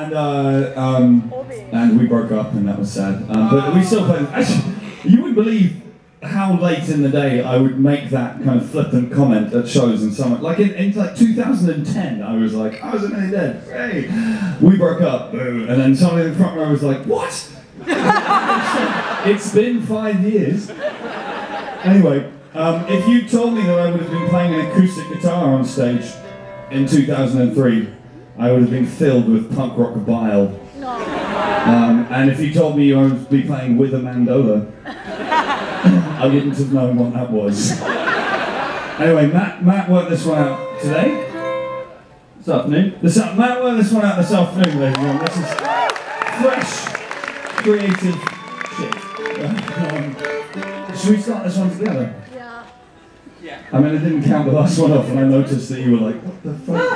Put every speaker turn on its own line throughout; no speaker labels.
And we broke up, and that was sad. But we still played. Actually, you wouldn't believe how late in the day I would make that kind of flippant comment at shows, and someone like in like 2010, I was like, I was in dead. Hey, we broke up, boo. And then someone in the front row was like, what? It's been 5 years. Anyway, if you told me that I would have been playing an acoustic guitar on stage in 2003, I would have been filled with punk rock bile. And if you told me I would be playing with a mandola, I wouldn't have known what that was. Anyway, Matt worked this one out today. This afternoon. Matt worked this one out this afternoon, ladies and gentlemen. This is fresh, creative shit. Should we start this one together? Yeah. I mean, I didn't count the last one off, and I noticed that you were like, what the fuck?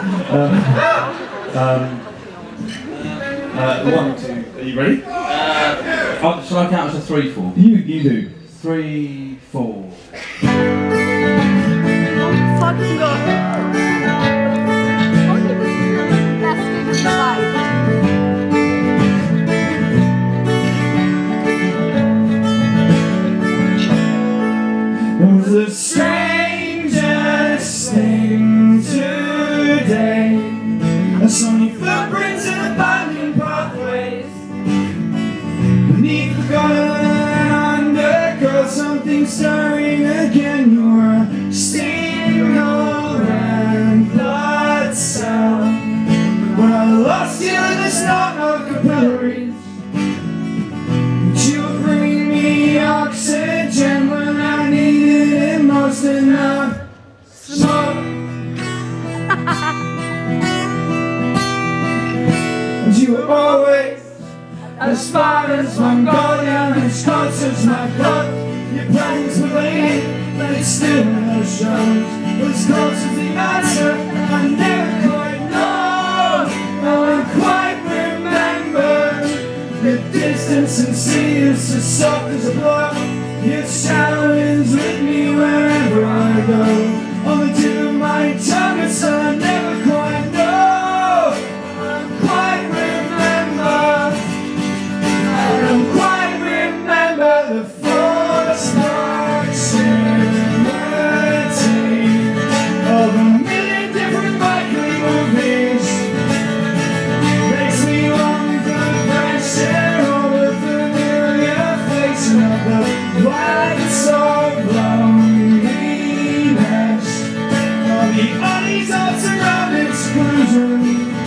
1, 2. Are you ready?
Shall I count as a 3, 4?
You do.
3, 4.
Fucking go.
The strangest thing today, I saw your footprints in abandoned pathways, beneath the golden undergrowth, something stirring again. You're a single red blood cell. When I lost you in this knot of capillaries, but you were bringing me oxygen when I needed it most, and now smoke. And you were always as far as Mongolia, as close as my blood. Your presence was waiting, but it still never shows. As close as the answer, I never quite know. No one quite remember the distance and see it's as soft as a blow. Your shadow is with me wherever I go. On the tip of my tongue, it's I never quite know. I don't quite remember. I don't quite remember the forced proximity of a million different likely movies. Makes me long for the pressure of the familiar face and of the lights of loneliness, of the unease of surrounding seclusion.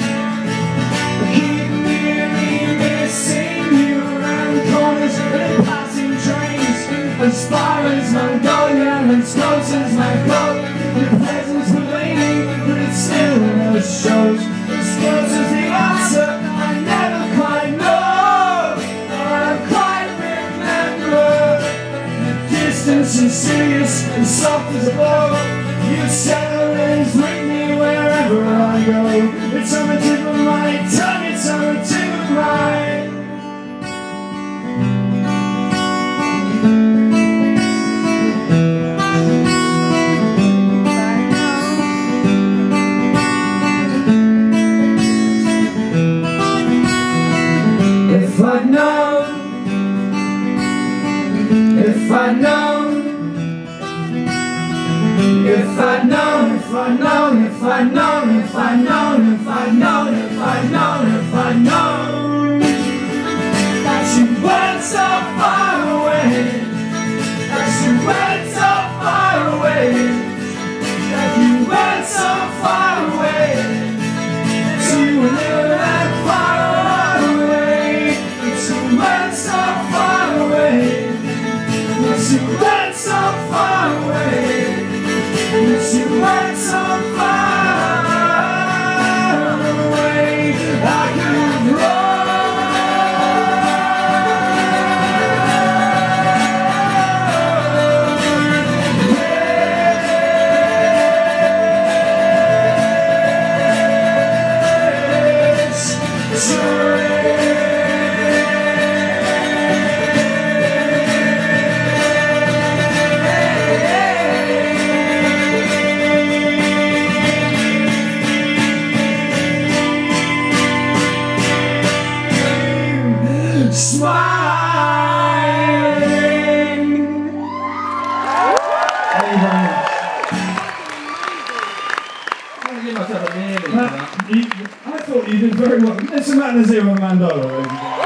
Keep nearly missing you around corners and passing trains, as far as Mongolia, as close as my boat. Your presence was waiting, but it still never shows. As close as the answer, I never quite know. I don't quite remember. Distance is serious and soft as a blow. Your shadow is with me wherever I go. It's on the tip of my tongue, it's on the tip of my. If I'd known, if I'd known, if I'd known, if I'd known, if I'd known, if I'd known, if I'd known, if I'd known, if I'd known that you weren't so far away, that you weren't so far away, that you weren't so far away, that you were never that far away, that you weren't so far away, that you weren't so far away. You went so far away, I could I thought you did very well. It's a Matt Nazir and Mandela.